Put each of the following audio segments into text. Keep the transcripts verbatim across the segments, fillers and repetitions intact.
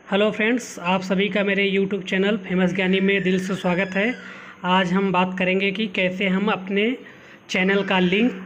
Hello friends, आप सभी का मेरे यूट्यूब चैनल फेमस ज्ञानी में दिल से स्वागत है। आज हम बात करेंगे कि कैसे हम अपने चैनल का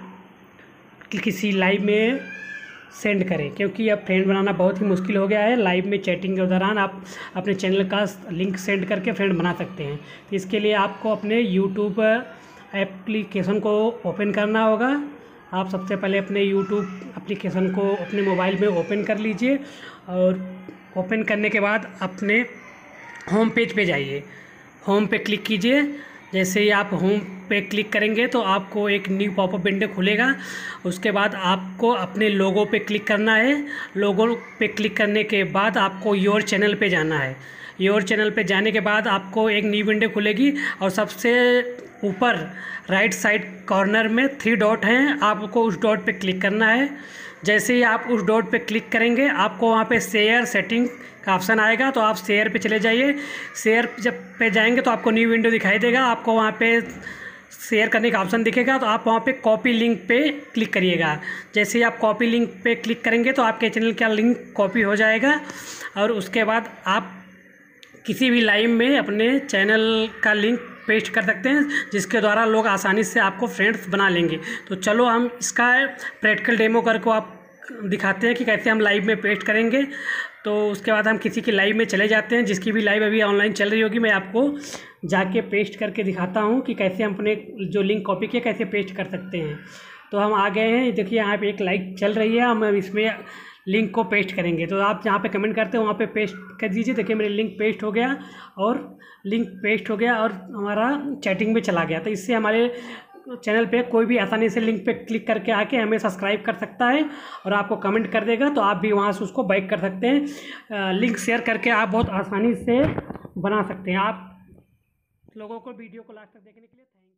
लिंक किसी लाइव में सेंड करें, क्योंकि अब फ्रेंड बनाना बहुत ही मुश्किल हो गया है। लाइव में चैटिंग के दौरान आप अपने चैनल का लिंक सेंड करके फ्रेंड बना सकते हैं। तो इसके लिए आपको अपने यूट्यूब एप्लीकेशन को ओपन करना होगा। आप सबसे पहले अपने यूट्यूब एप्लीकेशन को अपने मोबाइल में ओपन कर लीजिए और ओपन करने के बाद अपने होम पेज पे जाइए। होम पे क्लिक कीजिए। जैसे ही आप होम पे क्लिक करेंगे तो आपको एक न्यू पॉपअप विंडो खुलेगा। उसके बाद आपको अपने लोगो पे क्लिक करना है। लोगो पे क्लिक करने के बाद आपको योर चैनल पे जाना है। योर चैनल पे जाने के बाद आपको एक न्यू विंडो खुलेगी और सबसे ऊपर राइट साइड कॉर्नर में थ्री डॉट हैं, आपको उस डॉट पे क्लिक करना है। जैसे ही आप उस डॉट पे क्लिक करेंगे आपको वहाँ पे शेयर सेटिंग का ऑप्शन आएगा, तो आप शेयर पे चले जाइए। शेयर जब पे जाएंगे तो आपको न्यू विंडो दिखाई देगा। आपको वहाँ पे शेयर करने का ऑप्शन दिखेगा, तो आप वहाँ पे कॉपी लिंक पे क्लिक करिएगा। जैसे ही आप कॉपी लिंक पे क्लिक करेंगे तो आपके चैनल का लिंक कॉपी हो जाएगा और उसके बाद आप किसी भी लाइव में अपने चैनल का लिंक पेस्ट कर सकते हैं, जिसके द्वारा लोग आसानी से आपको फ्रेंड्स बना लेंगे। तो चलो हम इसका प्रैक्टिकल डेमो करके आप दिखाते हैं कि कैसे हम लाइव में पेस्ट करेंगे। तो उसके बाद हम किसी की लाइव में चले जाते हैं, जिसकी भी लाइव अभी ऑनलाइन चल रही होगी। मैं आपको जाके पेस्ट करके दिखाता हूँ कि कैसे हम अपने जो लिंक कॉपी किया कैसे पेस्ट कर सकते हैं। तो हम आ गए हैं, देखिए यहाँ पे एक लाइव चल रही है। हम इसमें लिंक को पेस्ट करेंगे, तो आप जहाँ पे कमेंट करते हो वहाँ पे पेस्ट कर दीजिए। देखिए मेरे लिंक पेस्ट हो गया और लिंक पेस्ट हो गया और हमारा चैटिंग में चला गया। तो इससे हमारे चैनल पे कोई भी आसानी से लिंक पे क्लिक करके आके हमें सब्सक्राइब कर सकता है और आपको कमेंट कर देगा, तो आप भी वहाँ से उसको बैक कर सकते हैं। लिंक शेयर करके आप बहुत आसानी से बना सकते हैं। आप लोगों को वीडियो को लास्ट तक देखने के लिए थैंक यू।